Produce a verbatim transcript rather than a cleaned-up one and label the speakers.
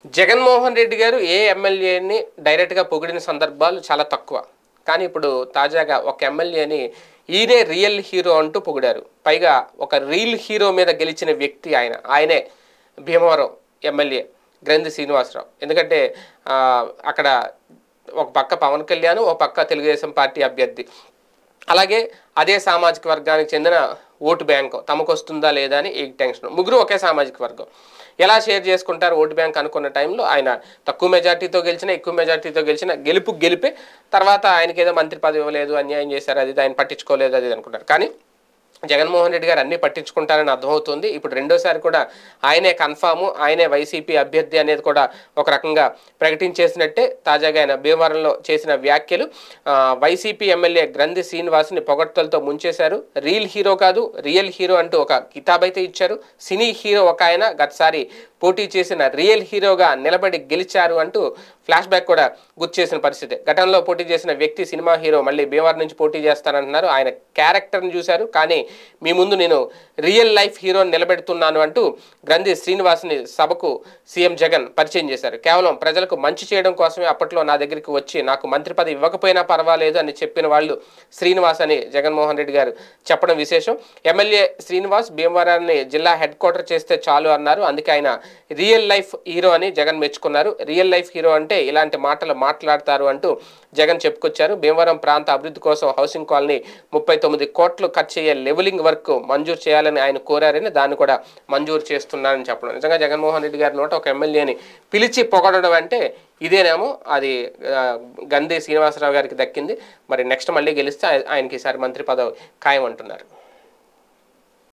Speaker 1: జగన్మోహన్ రెడ్డి గారు ఏ ఎమ్మెల్యేని డైరెక్ట్గా పొగిడిన సందర్భాలు చాలా తక్కువ. కానీ ఇప్పుడు తాజాగా ఒక ఎమ్మెల్యేని ఈయనే రియల్ హీరో అంటూ పొగిడారు. పైగా ఒక రియల్ హీరో మీద గెలిచిన వ్యక్తి ఆయన. ఆయనే భీమవరం ఎమ్మెల్యే గ్రంథి శ్రీనివాసరావు. ఎందుకంటే అక్కడ ఒక పక్క పవన్ కళ్యాణ్, ఒక పక్క తెలుగుదేశం పార్టీ అభ్యర్థి. అలాగే అదే సామాజిక వర్గానికి చెందిన ఓటు బ్యాంకు తమకు వస్తుందా లేదా అని ఈ టెన్షన్. ముగ్గురు ఒకే సామాజిక వర్గం. ఎలా షేర్ చేసుకుంటారు ఓటు బ్యాంక్ అనుకున్న టైంలో ఆయన తక్కువ మెజార్టీతో గెలిచిన, ఎక్కువ మెజార్టీతో గెలిచిన, గెలుపు గెలిపే తర్వాత ఆయనకి ఏదో మంత్రి పదవి ఇవ్వలేదు, అన్యాయం చేశారు, అది ఆయన పట్టించుకోలేదు అది అనుకుంటారు. కానీ జగన్మోహన్ రెడ్డి గారు అన్నీ పట్టించుకుంటారని అర్థమవుతుంది. ఇప్పుడు రెండోసారి కూడా ఆయనే కన్ఫాము, ఆయనే వైసీపీ అభ్యర్థి అనేది కూడా ఒక రకంగా ప్రకటించేసినట్టే. తాజాగా ఆయన భీమవరంలో చేసిన వ్యాఖ్యలు వైసీపీ ఎమ్మెల్యే గ్రంథి శ్రీనివాస్ని పొగడ్తలతో ముంచేశారు. రియల్ హీరో కాదు, రియల్ హీరో అంటూ ఒక కితాబ్ అయితే ఇచ్చారు. సినీ హీరో ఒక ఆయన గతసారి పోటీ చేసిన రియల్ హీరోగా నిలబడి గెలిచారు అంటూ ఫ్లాష్ బ్యాక్ కూడా గుర్తు చేసిన పరిస్థితి. గతంలో పోటీ చేసిన వ్యక్తి సినిమా హీరో మళ్ళీ భీమవరం నుంచి పోటీ చేస్తానంటున్నారు. ఆయన క్యారెక్టర్ని చూశారు, కానీ మీ ముందు నేను రియల్ లైఫ్ హీరోని నిలబెడుతున్నాను అంటూ గ్రంథి శ్రీనివాస్ని సభకు సీఎం జగన్ పరిచయం చేశారు. కేవలం ప్రజలకు మంచి చేయడం కోసమే అప్పట్లో నా దగ్గరికి వచ్చి నాకు మంత్రి పదవి ఇవ్వకపోయినా పర్వాలేదు అని చెప్పిన వాళ్ళు శ్రీనివాస్ అని జగన్మోహన్ రెడ్డి గారు చెప్పడం విశేషం. ఎమ్మెల్యే శ్రీనివాస్ భీమవరాన్ని జిల్లా హెడ్ క్వార్టర్ చేస్తే చాలు అన్నారు. అందుకే ఆయన రియల్ లైఫ్ హీరో అని జగన్ మెచ్చుకున్నారు. రియల్ లైఫ్ హీరో అంటే ఇలాంటి మాటలు మాట్లాడతారు అంటూ జగన్ చెప్పుకొచ్చారు. భీమవరం ప్రాంత అభివృద్ధి కోసం హౌసింగ్ కాలనీ ముప్పై తొమ్మిది కోట్లు ఖర్చు అయ్యే లెవెలింగ్ వర్క్ మంజూరు చేయాలని ఆయన కోరారని, దాన్ని కూడా మంజూరు చేస్తున్నారని చెప్పడం. నిజంగా జగన్మోహన్ రెడ్డి గారి నోట ఒక ఎమ్మెల్యేని పిలిచి పొగడడం అంటే ఇదేనేమో అది గ్రంథి శ్రీనివాసరావు గారికి దక్కింది. మరి నెక్స్ట్ మళ్ళీ గెలిస్తే ఆయనకి ఈసారి మంత్రి పదవి ఖాయం అంటున్నారు.